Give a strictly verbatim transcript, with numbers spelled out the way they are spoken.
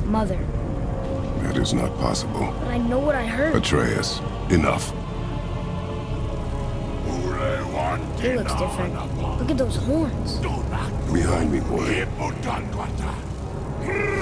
Mother. That is not possible. But I know what I heard. Atreus, enough. He looks different. Look at those horns. Behind me, boy.